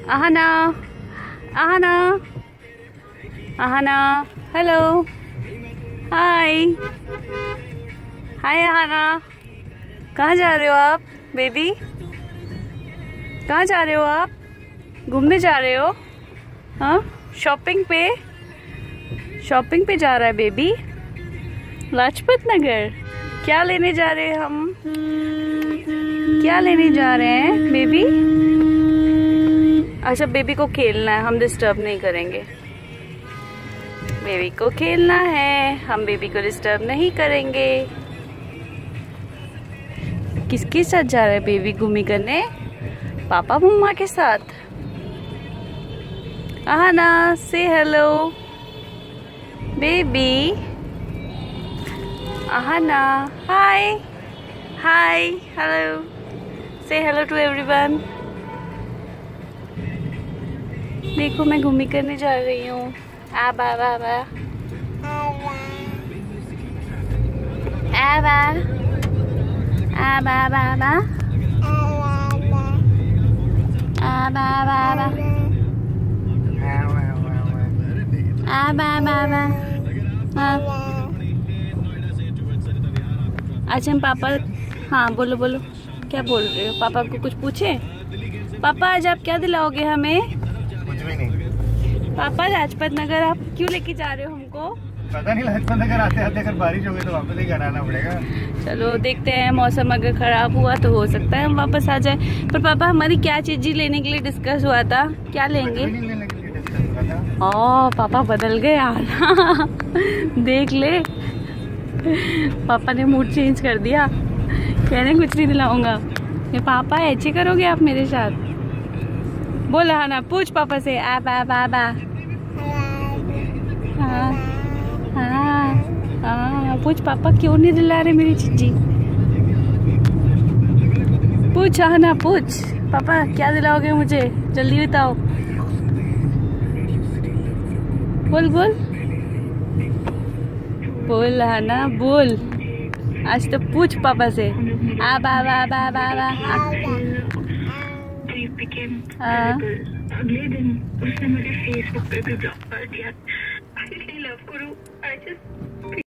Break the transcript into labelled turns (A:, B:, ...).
A: Ahana, Ahana, Ahana, hello, hi, hi Ahana, कहाँ जा रहे हो आप बेबी? कहाँ जा रहे हो आप? घूमने जा रहे हो? हाँ, शॉपिंग पे जा रहा है बेबी। लाजपत नगर क्या लेने जा रहे हैं हम? क्या लेने जा रहे हैं बेबी? अच्छा, बेबी को खेलना है, हम डिस्टर्ब नहीं करेंगे। बेबी को खेलना है, हम बेबी को डिस्टर्ब नहीं करेंगे। किसके साथ जा रहा है बेबी घूमी करने? पापा मम्मा के साथ। Aahana, say hello baby. Aahana, hi hi hello, say hello to everyone. देखो मैं घूमी करने जा रही हूँ। आबा बाबा आबा आबा बाबा आबा बाबा आबा बाबा। अच्छा हम पापा, हाँ बोलो बोलो, क्या बोल रहे हो? पापा को कुछ पूछे? पापा आज आप क्या दिलाओगे हमें?
B: कुछ भी नहीं।
A: पापा लाजपत नगर आप क्यों लेके जा रहे हो हमको?
B: पता नहीं, लाजपत नगर आते आते अगर बारिश हो गई तो वापस ही घर आना पड़ेगा।
A: चलो देखते हैं, मौसम अगर खराब हुआ तो हो सकता है हम वापस आ जाए। पर पापा हमारी क्या चीज लेने के लिए डिस्कस हुआ था? क्या लेंगे? ओ पापा बदल गए यार। देख ले, पापा ने मूड चेंज कर दिया, कह रहे कुछ नहीं दिलाऊंगा। ये पापा ऐसे करोगे आप मेरे साथ? बोला है ना, पूछ पापा से। आबा बाबा। हाँ हाँ हाँ, पूछ पापा क्यों नहीं दिला रहे मेरी चिज्जी? पूछ ना, पूछ पापा क्या दिलाओगे मुझे, जल्दी बताओ। बोल बोल बोल ना, बोल। आज तो पूछ पापा से। आ बाबा बाबा
C: अगले दिन उसने मुझे फेसबुक पे भी ब्लॉक कर दिया। I love Guru, I just